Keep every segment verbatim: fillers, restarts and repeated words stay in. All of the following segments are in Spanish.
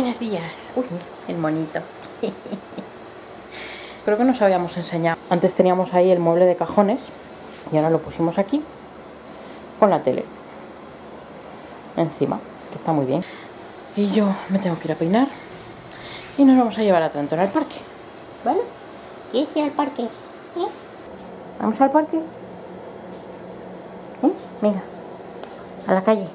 Buenos días. Uy, el monito. Creo que nos habíamos enseñado. Antes teníamos ahí el mueble de cajones y ahora lo pusimos aquí con la tele encima, que está muy bien. Y yo me tengo que ir a peinar y nos vamos a llevar a Trantor al parque, ¿vale? ¿Quieres ir al parque? ¿Eh? ¿Vamos al parque? ¿Eh? Venga, a la calle.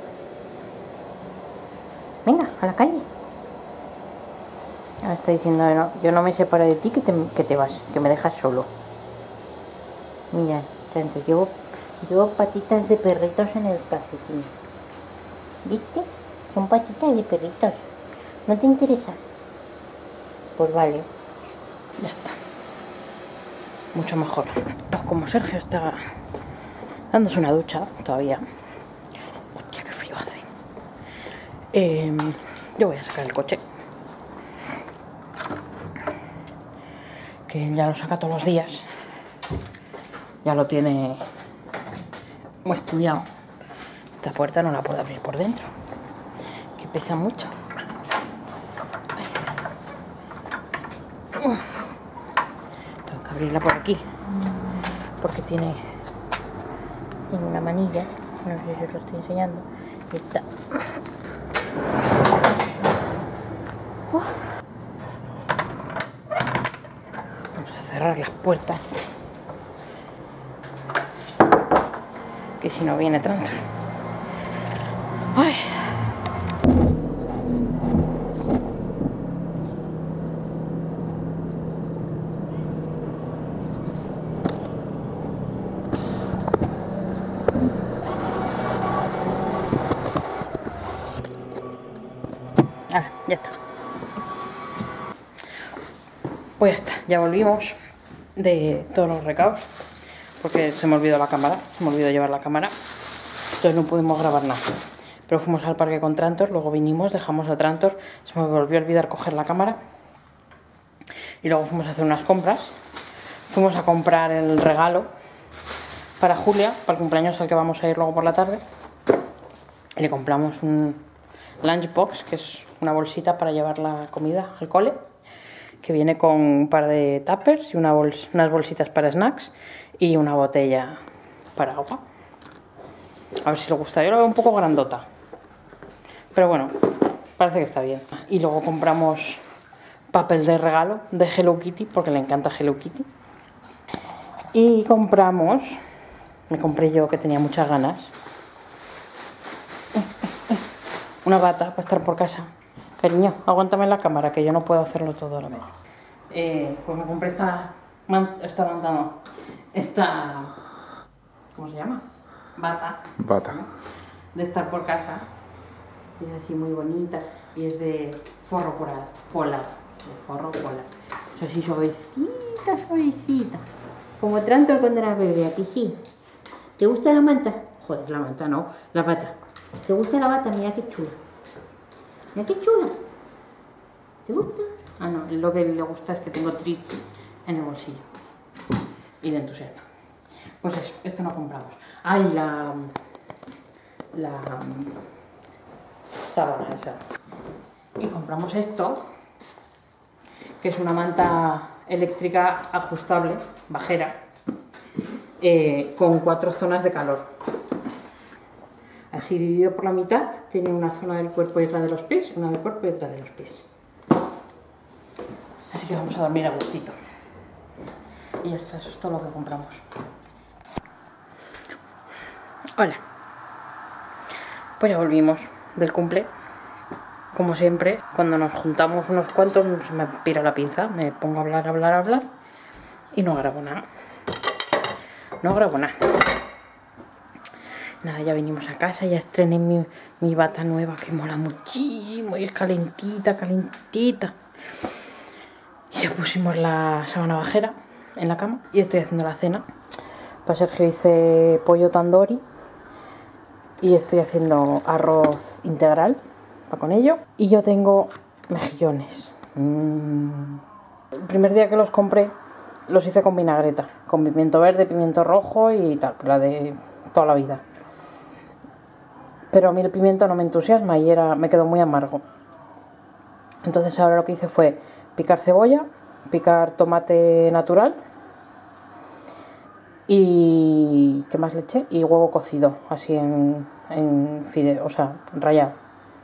Venga, a la calle. Ahora está diciendo, no, yo no me separo de ti, que te, que te vas, que me dejas solo. Mira, tanto, llevo, llevo patitas de perritos en el calcetín. ¿Viste? Son patitas de perritos. ¿No te interesa? Pues vale. Ya está. Mucho mejor. Pues como Sergio está dándose una ducha todavía. Hostia, qué frío hace. Eh, yo voy a sacar el coche. Que ya lo saca todos los días. Ya lo tiene muy estudiado. Esta puerta no la puedo abrir por dentro, que pesa mucho. Tengo que abrirla por aquí, porque tiene, tiene una manilla. No sé si os lo estoy enseñando. Ahí está. Vamos a cerrar las puertas, que si no viene tanto. Ay. Ah, ya está. Pues ya está, ya volvimos de todos los recados, porque se me olvidó la cámara, se me olvidó llevar la cámara, entonces no pudimos grabar nada. Pero fuimos al parque con Trantor, luego vinimos, dejamos a Trantor, se me volvió a olvidar coger la cámara y luego fuimos a hacer unas compras. Fuimos a comprar el regalo para Julia, para el cumpleaños al que vamos a ir luego por la tarde, y le compramos un lunchbox, que es una bolsita para llevar la comida al cole, que viene con un par de tuppers y una bols unas bolsitas para snacks y una botella para agua. A ver si le gusta. Yo lo veo un poco grandota, pero bueno, parece que está bien. Y luego compramos papel de regalo de Hello Kitty, porque le encanta Hello Kitty. Y compramos, me compré yo, que tenía muchas ganas, una bata para estar por casa. Cariño, aguántame la cámara, que yo no puedo hacerlo todo a la vez. Eh, pues me compré esta manta, esta manta no, esta, ¿cómo se llama? Bata. Bata. De estar por casa. Es así muy bonita y es de forro polar, polar, de forro polar. Es así suavecita, suavecita. Como Trantor cuando era bebé, aquí sí. ¿Te gusta la manta? Joder, la manta no, la bata. ¿Te gusta la bata? Mira qué chula. Mira qué chula. ¿Te gusta? Ah, no, lo que le gusta es que tengo treats en el bolsillo. Y de entusiasmo. Pues eso, esto no compramos. Ay, la... La... sábana esa. Y compramos esto, que es una manta eléctrica ajustable, bajera, eh, con cuatro zonas de calor. Así dividido por la mitad, tiene una zona del cuerpo y otra de los pies, una del cuerpo y otra de los pies. Así que vamos a dormir a gustito. Y ya está, eso es todo lo que compramos. Hola. Pues ya volvimos del cumple. Como siempre, cuando nos juntamos unos cuantos, se me pira la pinza, me pongo a hablar, hablar, hablar y no grabo nada. No grabo nada. Nada, ya vinimos a casa, ya estrené mi, mi bata nueva, que mola muchísimo y es calentita, calentita. Y ya pusimos la sábana bajera en la cama y estoy haciendo la cena. Para Sergio hice pollo tandoori y estoy haciendo arroz integral para con ello. Y yo tengo mejillones. Mm. El primer día que los compré los hice con vinagreta, con pimiento verde, pimiento rojo y tal, la de toda la vida. Pero a mí el pimiento no me entusiasma y era, me quedó muy amargo. Entonces ahora lo que hice fue picar cebolla, picar tomate natural y ¿qué más le eché? Y huevo cocido, así en, en fideo, o sea, rallado.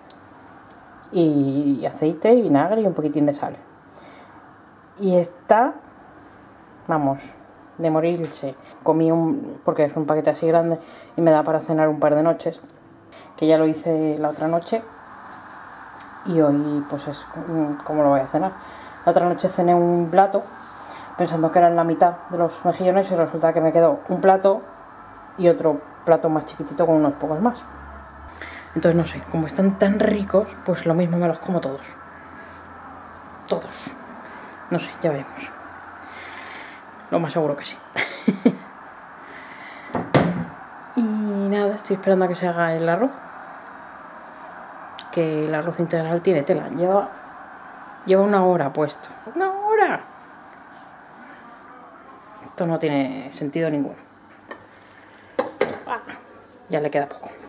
Y aceite y vinagre y un poquitín de sal. Y está, vamos, de morirse. Comí un, porque es un paquete así grande y me da para cenar un par de noches, que ya lo hice la otra noche y hoy pues es como lo voy a cenar. La otra noche cené un plato pensando que eran la mitad de los mejillones y resulta que me quedó un plato y otro plato más chiquitito con unos pocos más. Entonces no sé, como están tan ricos, pues lo mismo me los como todos. Todos. No sé, ya veremos. Lo más seguro que sí. Y nada, estoy esperando a que se haga el arroz. Que el arroz integral tiene tela. Lleva, lleva una hora puesto. ¡Una hora! Esto no tiene sentido ninguno. Ah, ya le queda poco.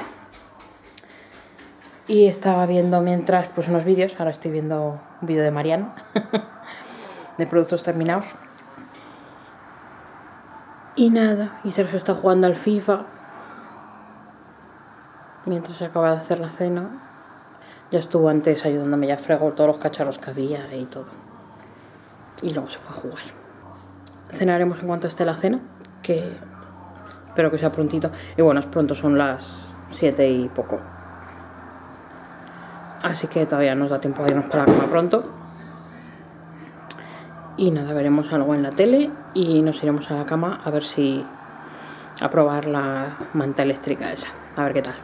Y estaba viendo mientras pues unos vídeos. Ahora estoy viendo un vídeo de Mariano. De productos terminados. Y nada, y Sergio está jugando al FIFA mientras se acaba de hacer la cena. Ya estuvo antes ayudándome, ya fregó todos los cacharros que había y todo. Y luego se fue a jugar. Cenaremos en cuanto esté la cena, que espero que sea prontito. Y bueno, es pronto, son las siete y poco. Así que todavía nos da tiempo de irnos para la cama pronto. Y nada, veremos algo en la tele y nos iremos a la cama a ver si... a probar la manta eléctrica esa, a ver qué tal.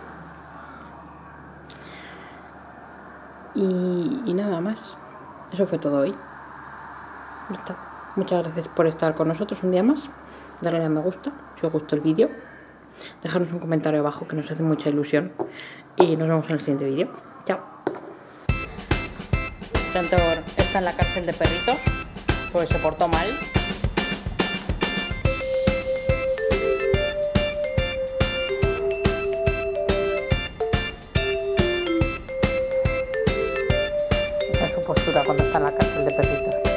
Y, y nada más, eso fue todo hoy. Ya está. Muchas gracias por estar con nosotros un día más. Darle a me gusta si os gustó el vídeo. Dejadnos un comentario abajo que nos hace mucha ilusión. Y nos vemos en el siguiente vídeo. Chao. Cantor está en la cárcel de perritos porque se portó mal. Esa es su postura cuando está en la cárcel de perritos.